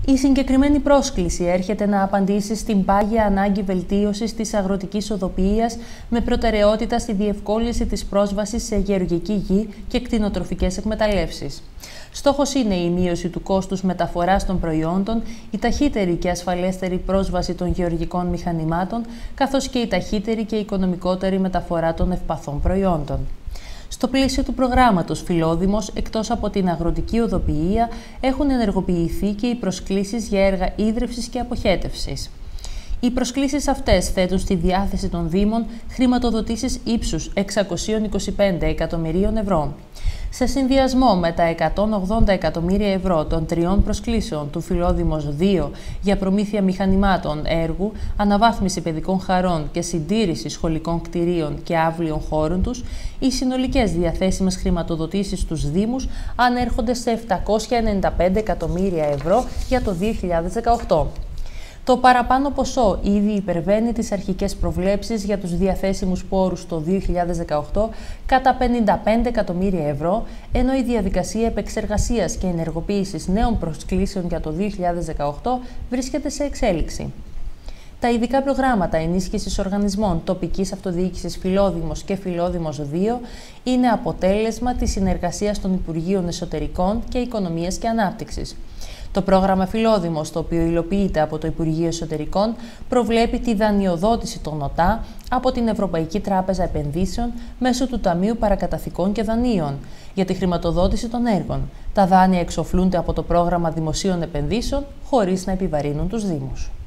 Η συγκεκριμένη πρόσκληση έρχεται να απαντήσει στην πάγια ανάγκη βελτίωσης της αγροτικής οδοποιίας με προτεραιότητα στη διευκόλυνση της πρόσβασης σε γεωργική γη και κτηνοτροφικές εκμεταλλεύσεις. Στόχος είναι η μείωση του κόστους μεταφοράς των προϊόντων, η ταχύτερη και ασφαλέστερη πρόσβαση των γεωργικών μηχανημάτων, καθώς και η ταχύτερη και οικονομικότερη μεταφορά των ευπαθών προϊόντων. Στο πλαίσιο του προγράμματος Φιλόδημος, εκτός από την αγροτική οδοποιία, έχουν ενεργοποιηθεί και οι προσκλήσεις για έργα ίδρυυσης και αποχέτευσης. Οι προσκλήσεις αυτές θέτουν στη διάθεση των Δήμων χρηματοδοτήσεις ύψους 625 εκατομμυρίων ευρώ. Σε συνδυασμό με τα 180 εκατομμύρια ευρώ των τριών προσκλήσεων του Φιλόδημος 2 για προμήθεια μηχανημάτων έργου, αναβάθμιση παιδικών χαρών και συντήρηση σχολικών κτηρίων και αύλιων χώρων τους, οι συνολικές διαθέσιμες χρηματοδοτήσεις στους Δήμους ανέρχονται σε 795 εκατομμύρια ευρώ για το 2018. Το παραπάνω ποσό ήδη υπερβαίνει τις αρχικές προβλέψεις για τους διαθέσιμους πόρους το 2018 κατά 55 εκατομμύρια ευρώ, ενώ η διαδικασία επεξεργασίας και ενεργοποίησης νέων προσκλήσεων για το 2018 βρίσκεται σε εξέλιξη. Τα ειδικά προγράμματα ενίσχυσης οργανισμών τοπικής αυτοδιοίκησης Φιλόδημος και Φιλόδημος 2 είναι αποτέλεσμα της συνεργασίας των Υπουργείων Εσωτερικών και Οικονομίας και Ανάπτυξης. Το πρόγραμμα Φιλόδημος, το οποίο υλοποιείται από το Υπουργείο Εσωτερικών, προβλέπει τη δανειοδότηση των ΟΤΑ από την Ευρωπαϊκή Τράπεζα Επενδύσεων μέσω του Ταμείου Παρακαταθηκών και Δανείων για τη χρηματοδότηση των έργων. Τα δάνεια εξοφλούνται από το πρόγραμμα Δημοσίων Επενδύσεων χωρίς να επιβαρύνουν τους Δήμους.